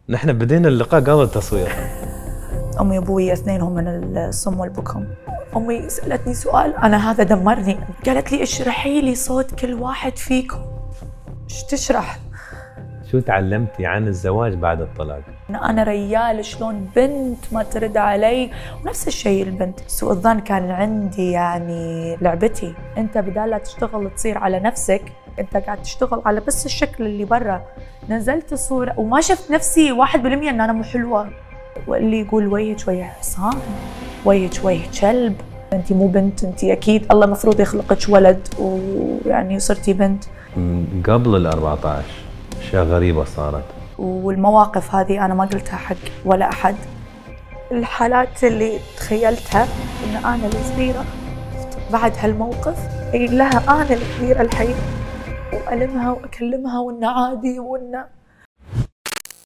نحن بدينا اللقاء قبل التصوير. أمي وأبوي اثنينهم من الصم والبكم. أمي سألتني سؤال أنا هذا دمرني، قالت لي اشرحي لي صوت كل واحد فيكم. ايش تشرح؟ شو تعلمتي عن الزواج بعد الطلاق؟ أنا ريال شلون بنت ما ترد علي، ونفس الشيء البنت. سوء الظن كان عندي يعني لعبتي. أنت بدال لا تشتغل تصير على نفسك، أنت قاعد تشتغل على بس الشكل اللي برا. نزلت الصورة وما شفت نفسي 1% أن أنا مو حلوة، واللي يقول وجهك وجه حصان، وجهك وجه كلب، أنت مو بنت، أنت أكيد الله مفروض يخلقك ولد ويعني صرتي بنت. قبل ال14 أشياء غريبة صارت، والمواقف هذه أنا ما قلتها حق ولا أحد. الحالات اللي تخيلتها إن أنا الصغيرة بعد هالموقف أقول لها أنا الكبيرة الحين، وألمها وأكلمها وإنه عادي وإنه